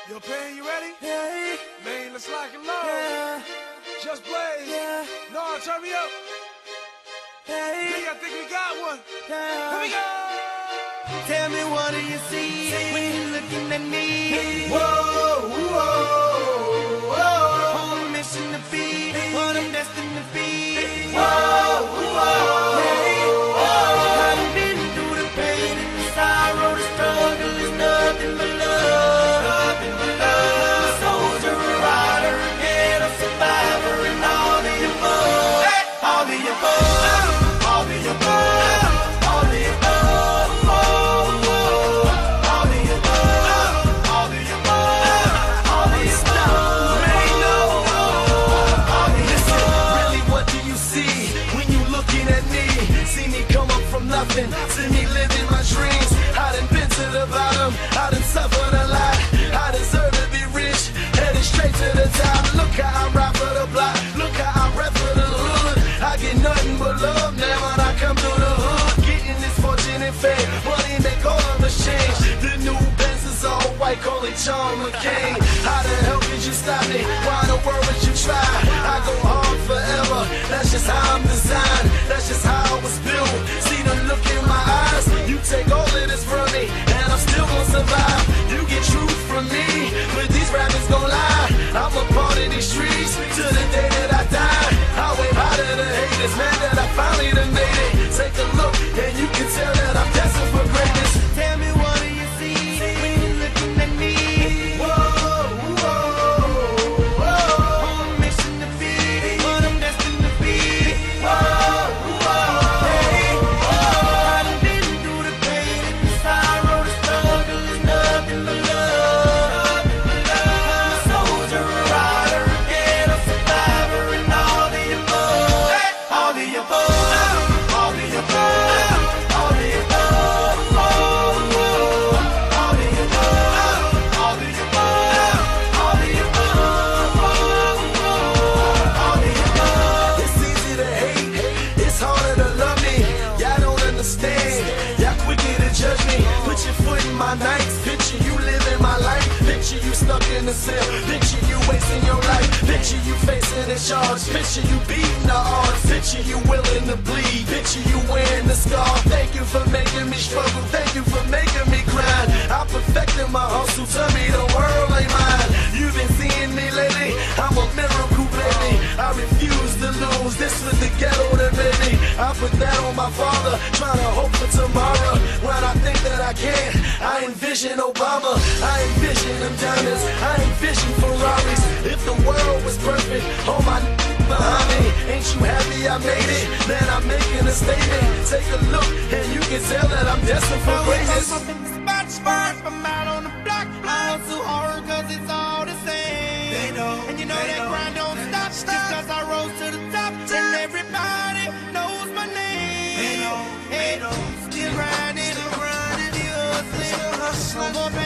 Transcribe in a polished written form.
Yo, Pain, you ready? Hey, Man, let's lock and load. yeah, Just Blaze. yeah, No, turn me up. hey, I think we got one. Here we yeah. go. Tell me, what do you see when you're looking at me? Whoa, whoa, whoa. On a mission to be what I'm destined to be. Whoa, whoa. Hey, I've been through the pain and the sorrow, the struggle is nothing but love. Nothing but love. A soldier, a rider, a ghetto survivor, and all the above. Hey. All the above. All the above. All the above. Oh, oh. All the above. All the above. All the above. Man, no. All the above. Really, what do you see when you looking at me? See me come up from nothing, see me living my dreams. I done been to the bottom, I done suffered a lot. I deserve to be rich, headed straight to the top. Look how I rap for the block, look how I rap for the hood. I get nothing but love now when I come through the hood. Getting this fortune and fame, money make all of us change. The new Benz is all white, call it John McCain. How the hell could you stop me? Why in the world would you try? I go hard forever, that's just how I'm designed. That's just how I was built. See the look in my eyes, you take all of this from me, and I'm still gonna survive. You get truth from me, but these rappers gon' lie. I'm a part of these streets to the day that I die. I wave out of the haters, man, that I finally done made it. Take a look, and you can tell that I'm destined for greatness. Tell me, what do you see when you're looking at me? Whoa, whoa, whoa. On a mission to be what I'm destined to be. Whoa, whoa. Hey, I've been through the pain and the sorrow, the struggle is nothing but love. I'm a soldier, a rider, a ghetto survivor, and all the above. All the above. All the above. All the above. Oh, oh. All the above. All the above. All the above. Oh, oh. All the above. It's easy to hate, it's harder to love me. Y'all don't understand, y'all quicker to judge me. Put your foot in my nights, picture you living my life. Picture you stuck in the cell, picture you wasting your life. Picture you facing a charge, picture you beating the odds. Picture you willing to bleed, picture you wearing the scar. Thank you for making me struggle, thank you for making me grind. I perfected my hustle, tell me the world ain't mine. You've been seeing me lately, I'm a miracle baby. I refuse to lose, this was the ghetto that made me. I put that on my father, trying to hope for tomorrow. When I think that I can't, I envision Obama. I envision them diamonds, I envision Ferraris. If the world was perfect, all my behind me. Ain't you happy I made it? Man, I'm making a statement. Take a look, and you can tell that I'm destined for greatness. I'm out on the block. I hustle hard cause it's all the same. They know, and you know they that know, grind don't stop. Just cause I rose to the top. And everybody knows my name. They know, Hey, they know. still grinding, still hustling. No more